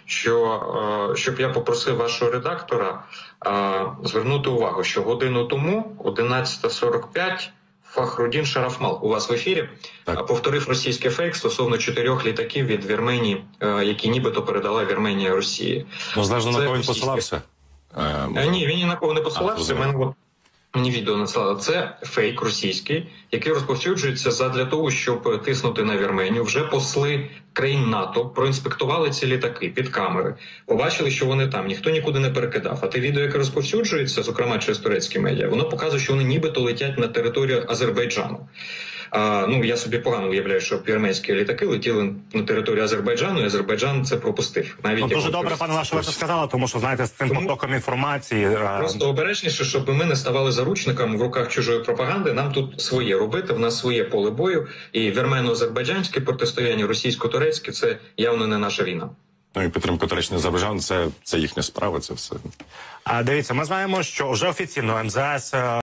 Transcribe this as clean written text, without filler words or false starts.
щоб я попросив вашого редактора звернути увагу, що годину тому, 11:45, Фахрудін Шарафмал у вас в ефірі повторив російський фейк стосовно 4 літаків від Вірменії, які нібито передала Вірменія Росії. Ну, залежно на кого він посилався? Ні, він ні на кого не посилався. Мені відео надсилали. Це фейк російський, який розповсюджується задля того, щоб тиснути на Вірменію. Вже посли країн НАТО проінспектували ці літаки під камери, побачили, що вони там, ніхто нікуди не перекидав. А те відео, яке розповсюджується, зокрема через турецькі медіа, воно показує, що вони нібито летять на територію Азербайджану. Я собі погано уявляю, що вірменські літаки летіли на територію Азербайджану, і Азербайджан це пропустив. Дуже добре, пане Лаше, ви це сказали, тому що, знаєте, з цим потоком інформації... Просто обережніше, щоб ми не ставали заручниками в руках чужої пропаганди. Нам тут своє робити, в нас своє поле бою. І вірмено-азербайджанське протистояння, російсько-турецьке – це явно не наша війна. Ну і підтримка туреччини Азербайджану – це їхня справа, це все. Дивіться, ми знаємо, що вже офіційно МЗС